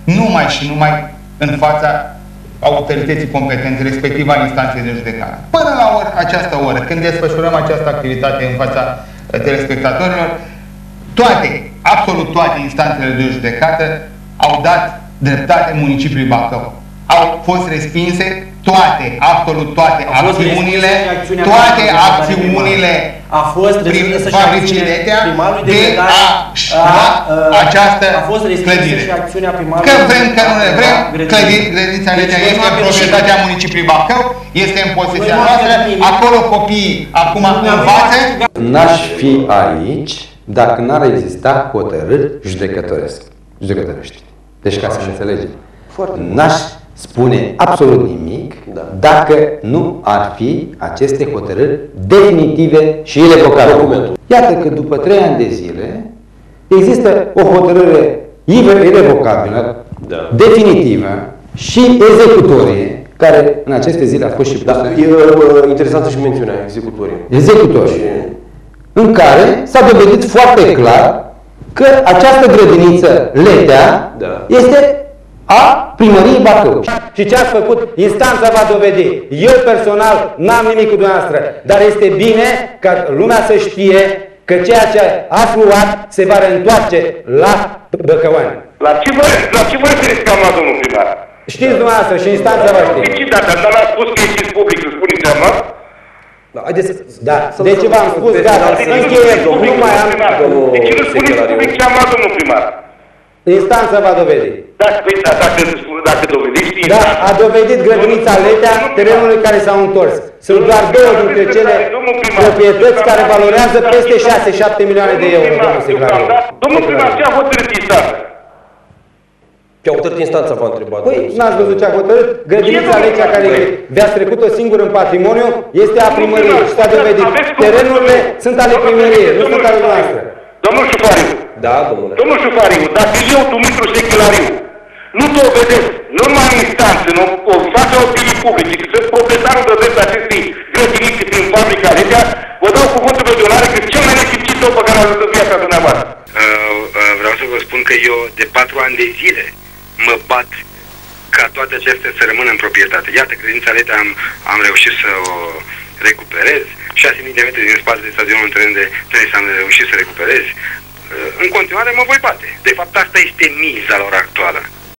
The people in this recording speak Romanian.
numai și numai în fața autorității competente, respectiv a instanței de judecată. Până la această oră, când desfășurăm această activitate în fața telespectatorilor, toate, absolut toate instanțele de judecată au dat dreptate municipiului Bacău. Au fost respinse toate, absolut toate acțiunile, a fost prin fabricii Letea de a lua această clădire. Că vrem, că nu ne vrem, grădinița Letea este în proprietatea municipiului Bacău, este în posesia noastră, acolo copiii acum învață. N-aș fi aici dacă n-ar exista hotărâri judecătorești. Deci ca să ne înțelegem, n-aș spune absolut nimic dacă nu ar fi aceste hotărâri definitive și irevocabile. Iată că după 3 ani de zile există o hotărâre irrevocabilă, definitivă și executorie, care în aceste zile a fost și pusă. E interesantă și mențiunea executorie, în care s-a dovedit foarte clar că această grădiniță Letea este a primăriei Bacău. Și ce ați făcut? Instanța va dovedi. Eu personal n-am nimic cu dumneavoastră, dar este bine ca lumea să știe că ceea ce ați luat se va reîntoarce la băcăuani. La ce vă referiți că am luat, domnul primar? Știți dumneavoastră și instanța va ști. Deci, dacă n-ați spus că ieșiți public să spuneți ce am luat? Deci v-am spus, gata, încheiem, nu mai am... Deci nu spuneți public ce am luat, domnul primar. Instanța va dovedi. Dacă dovediți... Da, a dovedit grădinița Letea, terenului care s-au întors. Sunt doar 2 dintre cele proprietăți care valorează peste 6-7 milioane de euro, domnul secretar. Domnul primar, ce a hotărât instanța? Ce a hotărât instanța, v-a întrebat. Păi, n-ați văzut ce a hotărât? Grădinița Letea care v-ați trecut-o singur în patrimoniu este a primăriei și s-a dovedit. Terenurile sunt ale primăriei, nu sunt ale noastre. Domnul Șufariu. Da, domnule. Domnul Șufariu, dacă eu, Dumitru Sechelariu, nu dovedesc, nu numai în instanță, în fața opinii publice, că sunt proprietarul de drept acestei grădinițe prin fabrica Letea, vă dau cuvântul de onoare că cel mai nesimțit om pe care l-a văzut în viața dumneavoastră. Vreau să vă spun că eu de 4 ani de zile mă bat ca toate acestea să rămână în proprietate. Iată, grădinița Letea am reușit să o recuperez, 6.000 de metri din spatele stadionului în teren de tenis am reușit să recuperez. În continuare mă voi bate. De fapt, asta este miza la ora actuală.